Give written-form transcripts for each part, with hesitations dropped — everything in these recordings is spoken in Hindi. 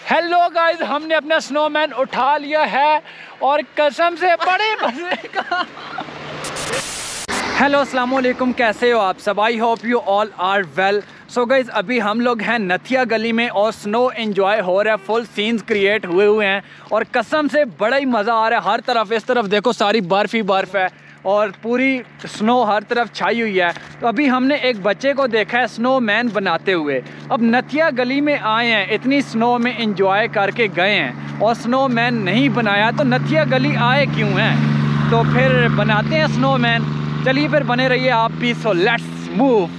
हेलो गाइस, हमने अपना स्नोमैन उठा लिया है और कसम से बड़े मजे का। हेलो अस्सलाम वालेकुम, कैसे हो आप सब? I hope you all are well. So guys, अभी हम लोग हैं नथिया गली में और स्नो एंजॉय हो रहा है, फुल सीन्स क्रिएट हुए हैं और कसम से बड़ा ही मज़ा आ रहा है। हर तरफ, इस तरफ देखो सारी बर्फ़ ही बर्फ़ है और पूरी स्नो हर तरफ छाई हुई है। तो अभी हमने एक बच्चे को देखा है स्नोमैन बनाते हुए। अब नथिया गली में आए हैं, इतनी स्नो में एंजॉय करके गए हैं और स्नोमैन नहीं बनाया तो नथिया गली आए क्यों हैं? तो फिर बनाते हैं स्नोमैन। चलिए फिर बने रहिए आप भी। So let's move.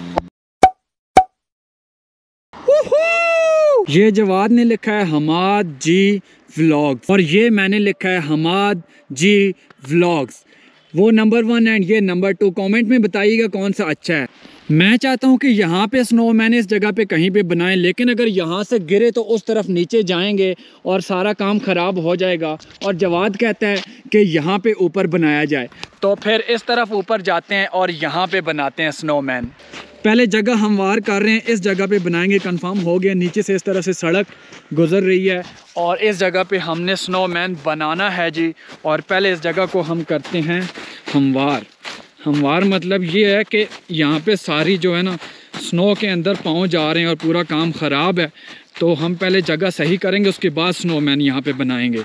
ये जवाद ने लिखा है हमाद जी व्लॉग्स और ये मैंने लिखा है हमाद जी व्लॉग्स। वो नंबर 1 एंड ये नंबर 2। कमेंट में बताइएगा कौन सा अच्छा है। मैं चाहता हूँ कि यहाँ पे स्नोमैन इस जगह पे कहीं पे बनाएं, लेकिन अगर यहाँ से गिरे तो उस तरफ नीचे जाएंगे और सारा काम ख़राब हो जाएगा। और जवाद कहता है कि यहाँ पे ऊपर बनाया जाए, तो फिर इस तरफ ऊपर जाते हैं और यहाँ पे बनाते हैं स्नोमैन। पहले जगह हमवार कर रहे हैं, इस जगह पे बनाएंगे, कंफर्म हो गया। नीचे से इस तरह से सड़क गुजर रही है और इस जगह पे हमने स्नोमैन बनाना है जी। और पहले इस जगह को हम करते हैं हमवार। हमवार मतलब ये है कि यहाँ पे सारी जो है ना स्नो के अंदर पाँव जा रहे हैं और पूरा काम ख़राब है। तो हम पहले जगह सही करेंगे, उसके बाद स्नोमैन यहाँ पे बनाएंगे।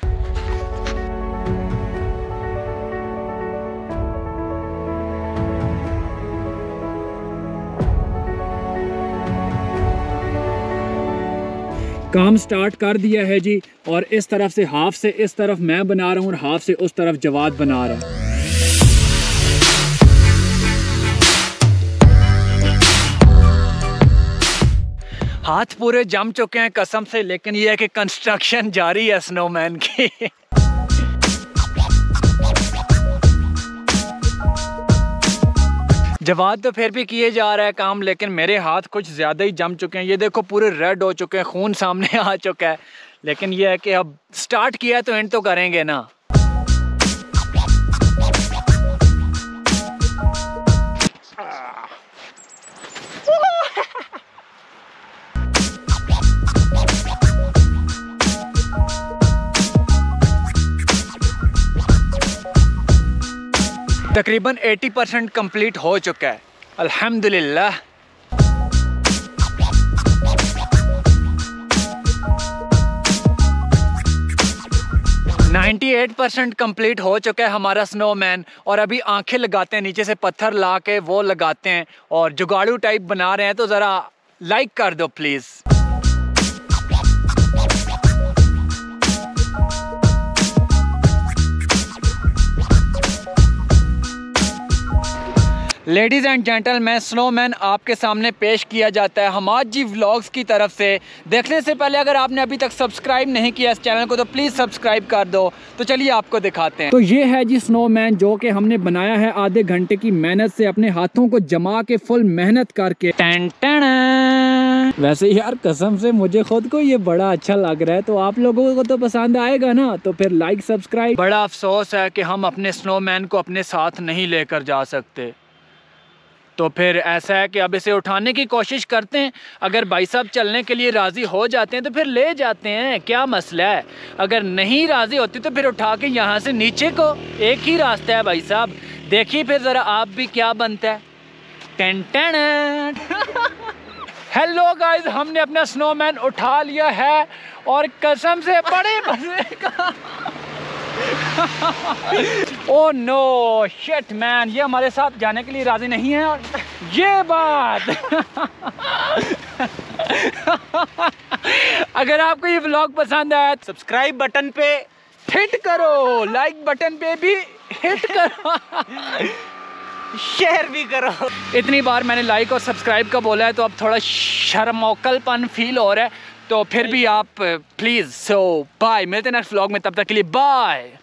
काम स्टार्ट कर दिया है जी और इस तरफ से हाफ से इस तरफ मैं बना रहा हूँ और हाफ से उस तरफ जवाद बना रहा है। हाथ पूरे जम चुके हैं कसम से, लेकिन ये है कि कंस्ट्रक्शन जारी है स्नोमैन की। जवाद तो फिर भी किए जा रहा है काम, लेकिन मेरे हाथ कुछ ज़्यादा ही जम चुके हैं। ये देखो पूरे रेड हो चुके हैं, खून सामने आ चुका है। लेकिन ये है कि अब स्टार्ट किया तो एंड तो करेंगे ना। तकरीबन 80% कंप्लीट हो चुका है, अल्हम्दुलिल्लाह। नाइन्टी 8% कंप्लीट हो चुका है हमारा स्नोमैन। और अभी आंखें लगाते हैं, नीचे से पत्थर ला के वो लगाते हैं और जुगाड़ू टाइप बना रहे हैं। तो ज़रा लाइक कर दो please. Ladies and gentleman, snowman आपके सामने पेश किया जाता है हमाद जी व्लॉग्स की तरफ से। देखने से पहले अगर आपने अभी तक सब्सक्राइब नहीं किया इस चैनल को तो प्लीज़ सब्सक्राइब कर दो। तो चलिए आपको दिखाते हैं। तो ये है जी स्नोमैन, जो कि हमने बनाया है आधे घंटे की मेहनत से, अपने हाथों को जमा के फुल मेहनत करके। वैसे यार कसम से मुझे खुद को ये बड़ा अच्छा लग रहा है, तो आप लोगों को तो पसंद आएगा ना। तो फिर लाइक सब्सक्राइब। बड़ा अफसोस है कि हम अपने स्नोमैन को अपने साथ नहीं लेकर जा सकते। तो फिर ऐसा है कि अब इसे उठाने की कोशिश करते हैं। अगर भाई साहब चलने के लिए राज़ी हो जाते हैं तो फिर ले जाते हैं, क्या मसला है। अगर नहीं राज़ी होती तो फिर उठा के यहाँ से नीचे को, एक ही रास्ता है भाई साहब। देखिए फिर ज़रा आप भी क्या बनता है। Ten ten. हेलो गाइस, हमने अपना स्नोमैन उठा लिया है और कसम से बड़े मजे का। ओह नो शिट मैन, ये हमारे साथ जाने के लिए राजी नहीं है। और ये बात अगर आपको ये व्लॉग पसंद आया तो सब्सक्राइब बटन पे हिट करो, लाइक बटन पे भी हिट करो, शेयर भी करो। इतनी बार मैंने लाइक और सब्सक्राइब का बोला है तो अब थोड़ा शर्मौकलपन फील हो रहा है। तो फिर भी आप प्लीज़। सो बाय, मिलते हैं नेक्स्ट व्लॉग में, तब तक के लिए बाय।